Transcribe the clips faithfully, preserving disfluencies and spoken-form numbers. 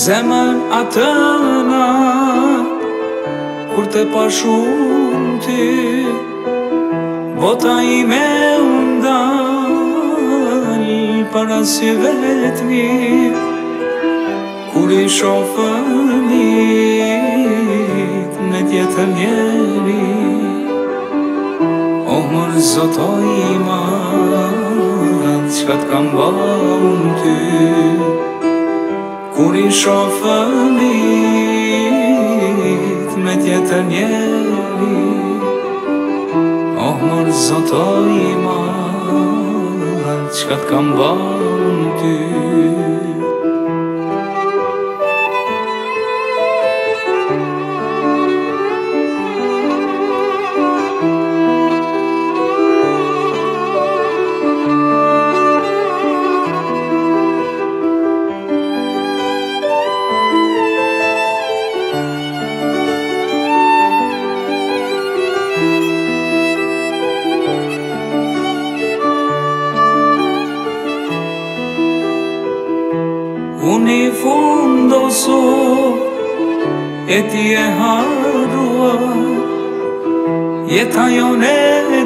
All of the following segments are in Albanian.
Zemër atëna kur te pashun ty, bota ime undal para syve t'mi. Kur i shoh fëmijët në tjetër njeri, o mër zoto i madh, çka t'kam ba unë ty. Kur i shoh fëmijët me tjetër njeri, o mër zoto i madh, çka t'kam ba unë ty. Unë i fundoso e ti e harrua, jeta jone e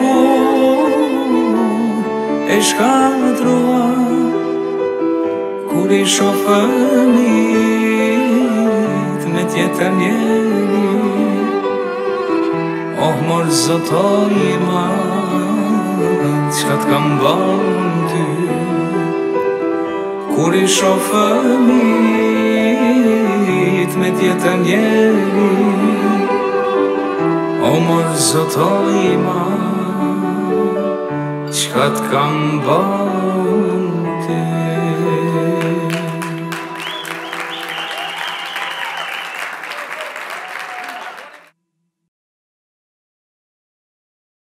djegur e shkatrua. Kur i shoh fëmijët me tjetër njeri, oh mor zoto i madh, çka t'kam ba unë ty. Kur i shoh fëmijët me tjetër njeri, o mor zoto i madh, çka t'kam ba